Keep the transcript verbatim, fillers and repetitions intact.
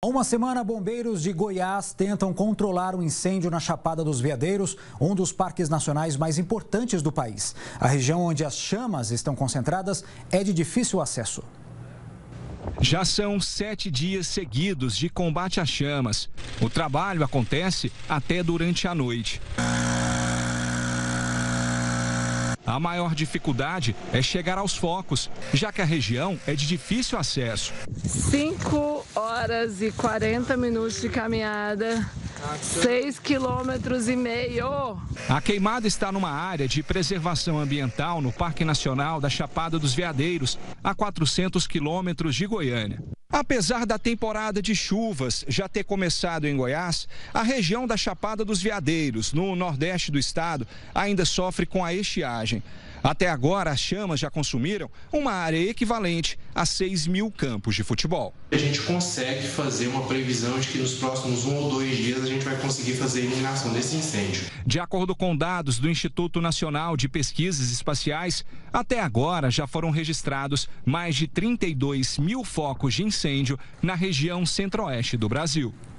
Há uma semana, bombeiros de Goiás tentam controlar um incêndio na Chapada dos Veadeiros, um dos parques nacionais mais importantes do país. A região onde as chamas estão concentradas é de difícil acesso. Já são sete dias seguidos de combate às chamas. O trabalho acontece até durante a noite. A maior dificuldade é chegar aos focos, já que a região é de difícil acesso. cinco horas e quarenta minutos de caminhada, seis quilômetros e meio. A queimada está numa área de preservação ambiental no Parque Nacional da Chapada dos Veadeiros, a quatrocentos quilômetros de Goiânia. Apesar da temporada de chuvas já ter começado em Goiás, a região da Chapada dos Veadeiros, no nordeste do estado, ainda sofre com a estiagem. Até agora, as chamas já consumiram uma área equivalente a seis mil campos de futebol. A gente consegue fazer uma previsão de que nos próximos um ou dois dias a gente vai conseguir fazer a eliminação desse incêndio. De acordo com dados do Instituto Nacional de Pesquisas Espaciais, até agora já foram registrados mais de trinta e dois mil focos de incêndio na região centro-oeste do Brasil.